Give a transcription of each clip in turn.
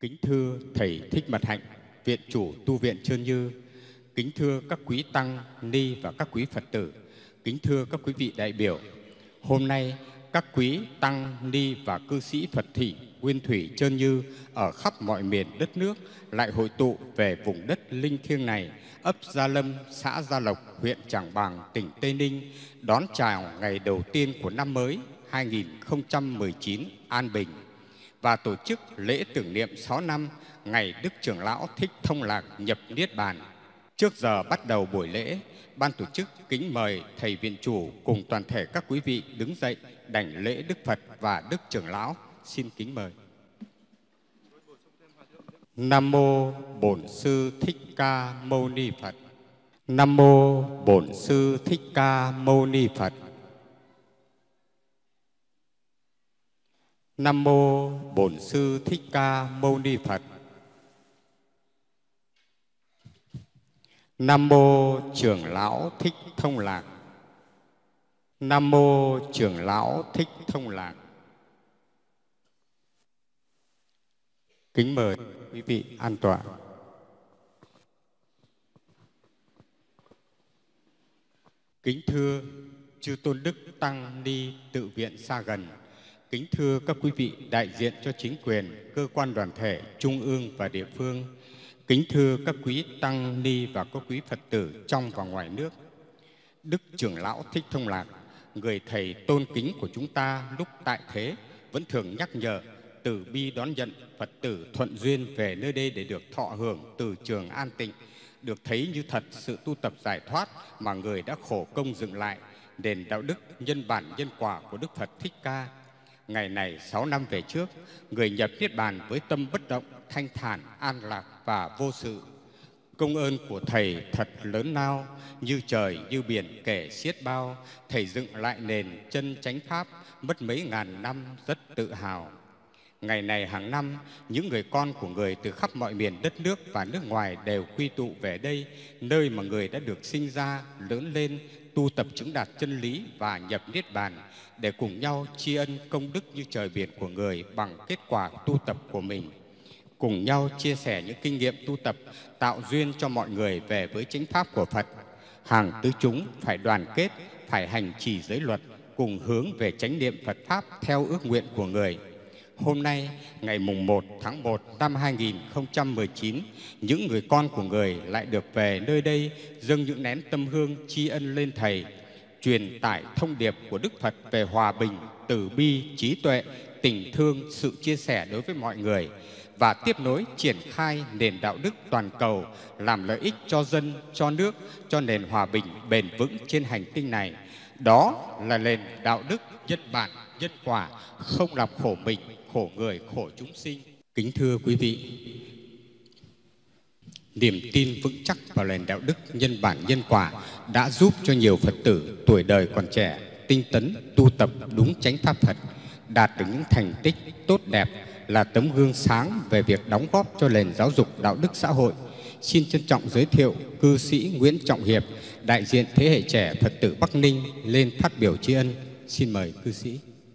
Kính thưa Thầy Thích Mật Hạnh, Viện chủ Tu viện Trơn Như. Kính thưa các quý tăng, ni và các quý Phật tử. Kính thưa các quý vị đại biểu. Hôm nay, các quý tăng, ni và cư sĩ Phật thị Nguyên Thủy Trơn Như ở khắp mọi miền đất nước lại hội tụ về vùng đất linh thiêng này, ấp Gia Lâm, xã Gia Lộc, huyện Trảng Bàng, tỉnh Tây Ninh, đón chào ngày đầu tiên của năm mới 2019 an bình và tổ chức lễ tưởng niệm 6 năm ngày Đức Trưởng Lão Thích Thông Lạc nhập Niết Bàn. Trước giờ bắt đầu buổi lễ, ban tổ chức kính mời Thầy Viện chủ cùng toàn thể các quý vị đứng dậy đảnh lễ Đức Phật và Đức Trưởng Lão. Xin kính mời. Nam mô Bổn Sư Thích Ca Mâu Ni Phật. Nam mô Bổn Sư Thích Ca Mâu Ni Phật. Nam mô Bổn Sư Thích Ca Mâu Ni Phật. Nam mô Trưởng Lão Thích Thông Lạc. Nam mô Trưởng Lão Thích Thông Lạc. Kính mời quý vị an tọa. Kính thưa chư tôn đức tăng ni tự viện xa gần. Kính thưa các quý vị đại diện cho chính quyền, cơ quan đoàn thể, trung ương và địa phương. Kính thưa các quý tăng ni và các quý Phật tử trong và ngoài nước. Đức Trưởng Lão Thích Thông Lạc, người thầy tôn kính của chúng ta lúc tại thế, vẫn thường nhắc nhở từ bi đón nhận Phật tử thuận duyên về nơi đây để được thọ hưởng từ trường an tịnh, được thấy như thật sự tu tập giải thoát mà người đã khổ công dựng lại, nền đạo đức nhân bản nhân quả của Đức Phật Thích Ca. Ngày này 6 năm về trước, người nhập Niết Bàn với tâm bất động, thanh thản, an lạc và vô sự. Công ơn của Thầy thật lớn lao, như trời như biển kể xiết bao. Thầy dựng lại nền chân chánh pháp, mất mấy ngàn năm rất tự hào. Ngày này hàng năm, những người con của người từ khắp mọi miền đất nước và nước ngoài đều quy tụ về đây, nơi mà người đã được sinh ra, lớn lên, tu tập chứng đạt chân lý và nhập Niết Bàn, để cùng nhau tri ân công đức như trời biển của người bằng kết quả tu tập của mình. Cùng nhau chia sẻ những kinh nghiệm tu tập, tạo duyên cho mọi người về với chánh pháp của Phật. Hàng tứ chúng phải đoàn kết, phải hành trì giới luật, cùng hướng về chánh niệm Phật Pháp theo ước nguyện của người. Hôm nay, ngày mùng 1 tháng 1 năm 2019, những người con của người lại được về nơi đây dâng những nén tâm hương tri ân lên Thầy, truyền tải thông điệp của Đức Phật về hòa bình, từ bi, trí tuệ, tình thương, sự chia sẻ đối với mọi người và tiếp nối triển khai nền đạo đức toàn cầu làm lợi ích cho dân, cho nước, cho nền hòa bình bền vững trên hành tinh này. Đó là nền đạo đức nhân bản, nhân quả, không làm khổ mình, khổ người, khổ chúng sinh. Kính thưa quý vị, niềm tin vững chắc vào nền đạo đức nhân bản nhân quả đã giúp cho nhiều Phật tử tuổi đời còn trẻ tinh tấn tu tập đúng chánh pháp Phật, đạt được những thành tích tốt đẹp, là tấm gương sáng về việc đóng góp cho nền giáo dục đạo đức xã hội. Xin trân trọng giới thiệu cư sĩ Nguyễn Trọng Hiệp, đại diện thế hệ trẻ Phật tử Bắc Ninh lên phát biểu tri ân. Xin mời cư sĩ.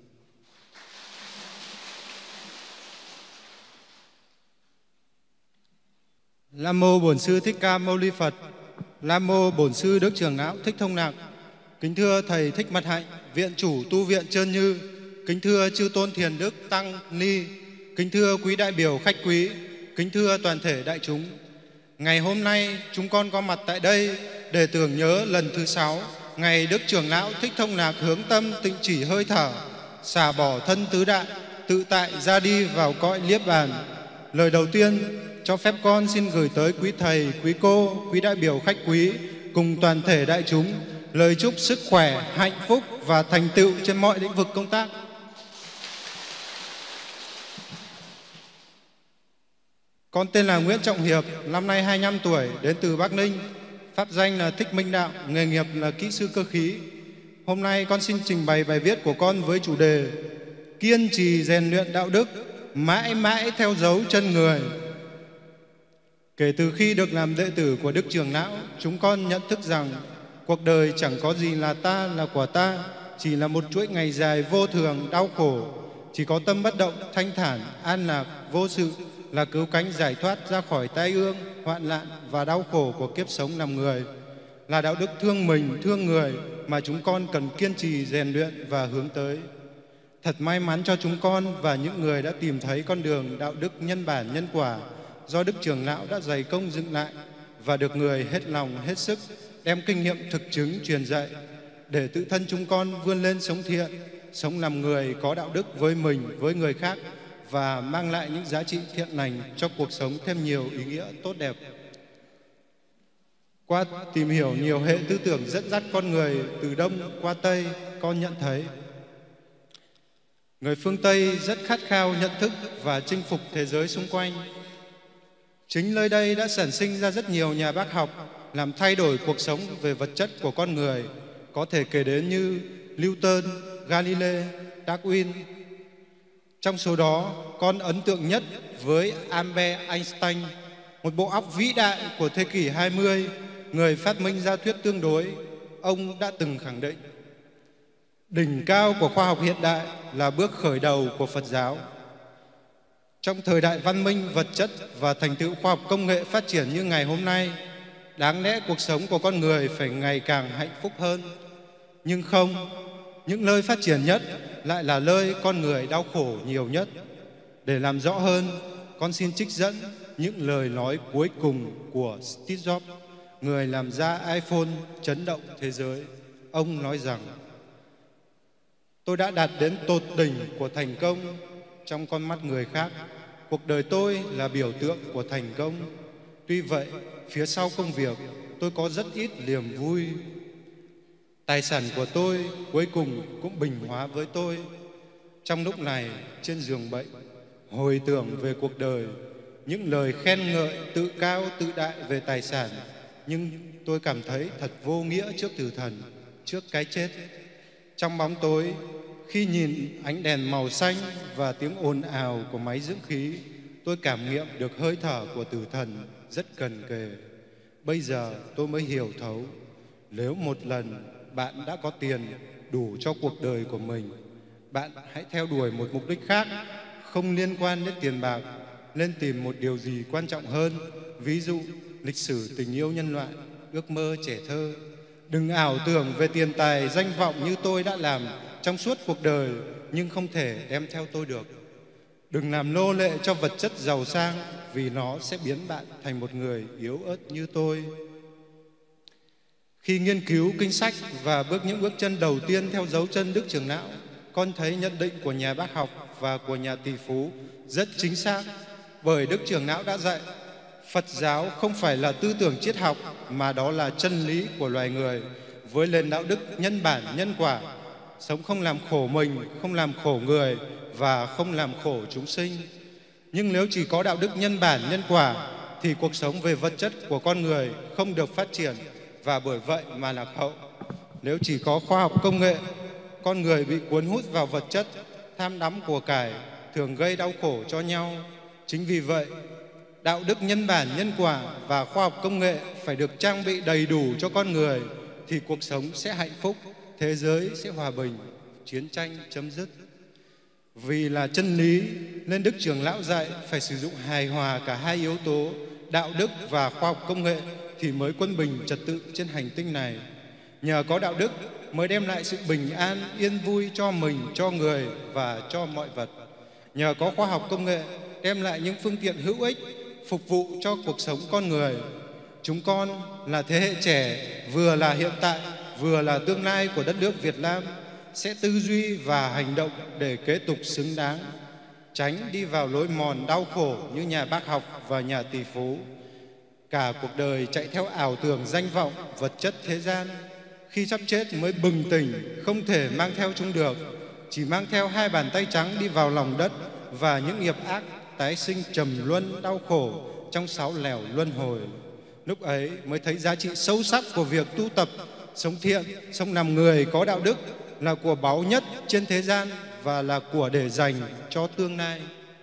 Nam mô Bổn Sư Thích Ca Mâu Ni Phật. Nam mô Bổn Sư Đức Trưởng Lão Thích Thông Lạc. Kính thưa Thầy Thích Mật Hạnh, Viện chủ Tu viện Trơn Như. Kính thưa chư tôn thiền đức tăng ni. Kính thưa quý đại biểu khách quý. Kính thưa toàn thể đại chúng. Ngày hôm nay chúng con có mặt tại đây để tưởng nhớ lần thứ 6 ngày Đức Trưởng Lão Thích Thông Lạc hướng tâm tịnh chỉ hơi thở, xả bỏ thân tứ đại, tự tại ra đi vào cõi Niết Bàn. Lời đầu tiên, cho phép con xin gửi tới quý thầy, quý cô, quý đại biểu khách quý cùng toàn thể đại chúng lời chúc sức khỏe, hạnh phúc và thành tựu trên mọi lĩnh vực công tác. Con tên là Nguyễn Trọng Hiệp, năm nay 25 tuổi, đến từ Bắc Ninh. Pháp danh là Thích Minh Đạo, nghề nghiệp là kỹ sư cơ khí. Hôm nay con xin trình bày bài viết của con với chủ đề Kiên trì rèn luyện đạo đức, mãi mãi theo dấu chân người. Kể từ khi được làm đệ tử của Đức Trưởng Lão, chúng con nhận thức rằng cuộc đời chẳng có gì là ta, là của ta, chỉ là một chuỗi ngày dài vô thường, đau khổ. Chỉ có tâm bất động, thanh thản, an lạc, vô sự là cứu cánh giải thoát ra khỏi tai ương, hoạn nạn và đau khổ của kiếp sống làm người, là đạo đức thương mình, thương người mà chúng con cần kiên trì rèn luyện và hướng tới. Thật may mắn cho chúng con và những người đã tìm thấy con đường đạo đức nhân bản nhân quả do Đức Trưởng Lão đã dày công dựng lại và được người hết lòng hết sức đem kinh nghiệm thực chứng truyền dạy để tự thân chúng con vươn lên sống thiện, sống làm người có đạo đức với mình, với người khác và mang lại những giá trị thiện lành cho cuộc sống thêm nhiều ý nghĩa tốt đẹp. Qua tìm hiểu nhiều hệ tư tưởng dẫn dắt con người từ Đông qua Tây, con nhận thấy người phương Tây rất khát khao nhận thức và chinh phục thế giới xung quanh. Chính nơi đây đã sản sinh ra rất nhiều nhà bác học làm thay đổi cuộc sống về vật chất của con người, có thể kể đến như Newton, Galilei, Darwin. Trong số đó, con ấn tượng nhất với Albert Einstein, một bộ óc vĩ đại của thế kỷ 20, người phát minh ra thuyết tương đối. Ông đã từng khẳng định, đỉnh cao của khoa học hiện đại là bước khởi đầu của Phật giáo. Trong thời đại văn minh, vật chất và thành tựu khoa học công nghệ phát triển như ngày hôm nay, đáng lẽ cuộc sống của con người phải ngày càng hạnh phúc hơn. Nhưng không, những nơi phát triển nhất lại là nơi con người đau khổ nhiều nhất. Để làm rõ hơn, con xin trích dẫn những lời nói cuối cùng của Steve Jobs, người làm ra iPhone chấn động thế giới. Ông nói rằng, tôi đã đạt đến tột đỉnh của thành công. Trong con mắt người khác, cuộc đời tôi là biểu tượng của thành công. Tuy vậy, phía sau công việc, tôi có rất ít niềm vui. Tài sản của tôi cuối cùng cũng bình hóa với tôi. Trong lúc này, trên giường bệnh, hồi tưởng về cuộc đời, những lời khen ngợi tự cao tự đại về tài sản, nhưng tôi cảm thấy thật vô nghĩa trước tử thần, trước cái chết. Trong bóng tối, khi nhìn ánh đèn màu xanh và tiếng ồn ào của máy dưỡng khí, tôi cảm nghiệm được hơi thở của tử thần rất gần kề. Bây giờ tôi mới hiểu thấu, nếu một lần bạn đã có tiền đủ cho cuộc đời của mình, bạn hãy theo đuổi một mục đích khác, không liên quan đến tiền bạc, nên tìm một điều gì quan trọng hơn, ví dụ lịch sử tình yêu nhân loại, ước mơ trẻ thơ. Đừng ảo tưởng về tiền tài, danh vọng như tôi đã làm trong suốt cuộc đời nhưng không thể đem theo tôi được. Đừng làm nô lệ cho vật chất giàu sang, vì nó sẽ biến bạn thành một người yếu ớt như tôi. Khi nghiên cứu kinh sách và bước những bước chân đầu tiên theo dấu chân Đức Trưởng Lão, con thấy nhận định của nhà bác học và của nhà tỷ phú rất chính xác, bởi Đức Trưởng Lão đã dạy Phật giáo không phải là tư tưởng triết học, mà đó là chân lý của loài người với nền đạo đức nhân bản nhân quả, sống không làm khổ mình, không làm khổ người và không làm khổ chúng sinh. Nhưng nếu chỉ có đạo đức nhân bản nhân quả thì cuộc sống về vật chất của con người không được phát triển và bởi vậy mà lạc hậu. Nếu chỉ có khoa học công nghệ, con người bị cuốn hút vào vật chất, tham đắm của cải, thường gây đau khổ cho nhau. Chính vì vậy, đạo đức nhân bản nhân quả và khoa học công nghệ phải được trang bị đầy đủ cho con người thì cuộc sống sẽ hạnh phúc, thế giới sẽ hòa bình, chiến tranh chấm dứt. Vì là chân lý nên Đức Trưởng Lão dạy phải sử dụng hài hòa cả hai yếu tố đạo đức và khoa học công nghệ thì mới quân bình trật tự trên hành tinh này. Nhờ có đạo đức mới đem lại sự bình an, yên vui cho mình, cho người và cho mọi vật. Nhờ có khoa học công nghệ đem lại những phương tiện hữu ích phục vụ cho cuộc sống con người. Chúng con là thế hệ trẻ, vừa là hiện tại, vừa là tương lai của đất nước Việt Nam, sẽ tư duy và hành động để kế tục xứng đáng, tránh đi vào lối mòn đau khổ như nhà bác học và nhà tỷ phú. Cả cuộc đời chạy theo ảo tưởng danh vọng, vật chất thế gian, khi sắp chết mới bừng tỉnh, không thể mang theo chúng được, chỉ mang theo hai bàn tay trắng đi vào lòng đất và những nghiệp ác tái sinh trầm luân đau khổ trong sáu lẻo luân hồi. Lúc ấy mới thấy giá trị sâu sắc của việc tu tập, sống thiện, sống làm người có đạo đức là của báu nhất trên thế gian và là của để dành cho tương lai.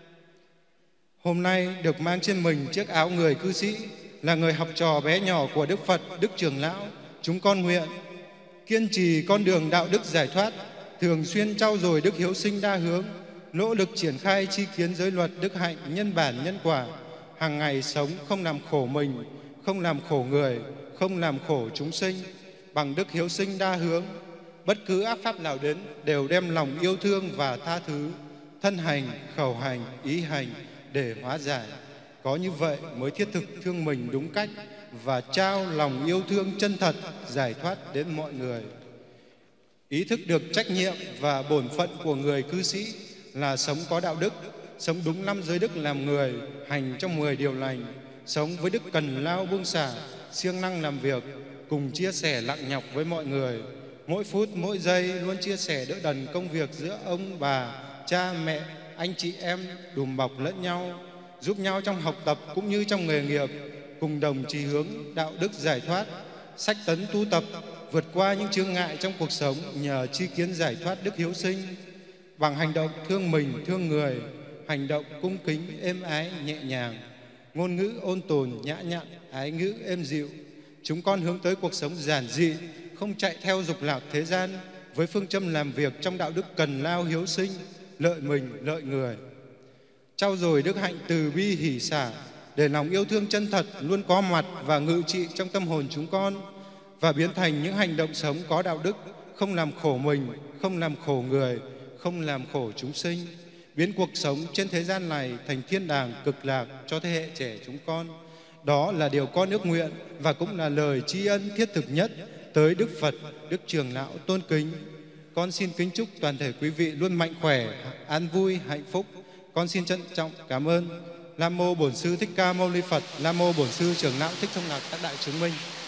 Hôm nay được mang trên mình chiếc áo người cư sĩ, là người học trò bé nhỏ của Đức Phật, Đức Trưởng Lão, chúng con nguyện kiên trì con đường đạo đức giải thoát, thường xuyên trau dồi đức hiếu sinh đa hướng, nỗ lực triển khai tri kiến giới luật đức hạnh nhân bản nhân quả, hàng ngày sống không làm khổ mình, không làm khổ người, không làm khổ chúng sinh, bằng đức hiếu sinh đa hướng. Bất cứ ác pháp nào đến đều đem lòng yêu thương và tha thứ, thân hành, khẩu hành, ý hành để hóa giải. Có như vậy mới thiết thực thương mình đúng cách và trao lòng yêu thương chân thật giải thoát đến mọi người. Ý thức được trách nhiệm và bổn phận của người cư sĩ là sống có đạo đức, sống đúng 5 giới đức làm người, hành trong 10 điều lành, sống với đức cần lao buông xả, siêng năng làm việc, cùng chia sẻ nặng nhọc với mọi người. Mỗi phút, mỗi giây luôn chia sẻ đỡ đần công việc giữa ông, bà, cha, mẹ, anh chị em, đùm bọc lẫn nhau, giúp nhau trong học tập cũng như trong nghề nghiệp, cùng đồng chí hướng đạo đức giải thoát, sách tấn tu tập, vượt qua những chướng ngại trong cuộc sống nhờ tri kiến giải thoát đức hiếu sinh. Bằng hành động thương mình, thương người, hành động cung kính, êm ái, nhẹ nhàng, ngôn ngữ ôn tồn, nhã nhặn, ái ngữ êm dịu, chúng con hướng tới cuộc sống giản dị, không chạy theo dục lạc thế gian, với phương châm làm việc trong đạo đức cần lao hiếu sinh, lợi mình, lợi người. Trau dồi đức hạnh từ bi hỷ xả, để lòng yêu thương chân thật luôn có mặt và ngự trị trong tâm hồn chúng con, và biến thành những hành động sống có đạo đức, không làm khổ mình, không làm khổ người, không làm khổ chúng sinh, biến cuộc sống trên thế gian này thành thiên đàng cực lạc cho thế hệ trẻ chúng con. Đó là điều con ước nguyện và cũng là lời tri ân thiết thực nhất tới Đức Phật, Đức Trường Lão tôn kính. Con xin kính chúc toàn thể quý vị luôn mạnh khỏe, an vui, hạnh phúc. Con xin trân trọng cảm ơn Nam mô Bổn Sư Thích Ca Mâu Ni Phật, Nam mô Bổn Sư Trường Lão Thích Thông Lạc Các Đại Chúng Minh.